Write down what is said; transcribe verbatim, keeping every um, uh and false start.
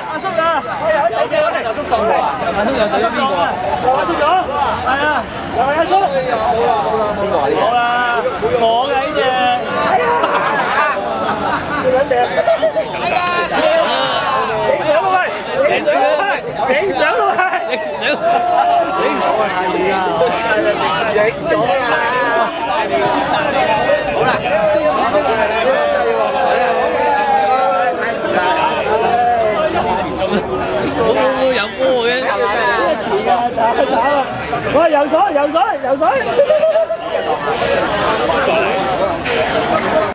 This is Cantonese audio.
阿叔啊，有咩我哋阿叔撞過啊？阿叔又對咗邊個啊？阿叔咗，係啊，又係阿叔。冇啦冇啦冇啦，冇啦，我嘅呢隻。係啊，最緊要。係啊，影相咯喂，影相喂，影相咯喂，影相，影相啊太遠啦，影咗啦。好啦，冇冇冇有波嘅，喂游水游水游水。